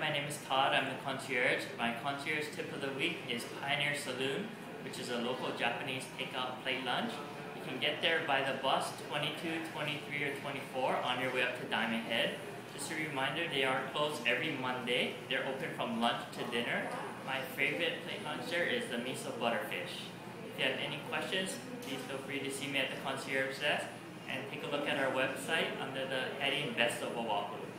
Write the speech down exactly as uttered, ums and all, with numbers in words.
my name is Todd. I'm the concierge. My concierge tip of the week is Pioneer Saloon, which is a local Japanese takeout plate lunch. You can get there by the bus twenty-two, twenty-three, or twenty-four on your way up to Diamond Head. Just a reminder, they are closed every Monday. They're open from lunch to dinner. My favorite plate lunch there is the miso butterfish. If you have any questions, please feel free to see me at the concierge desk and take a look at our website under the heading Best of Oahu.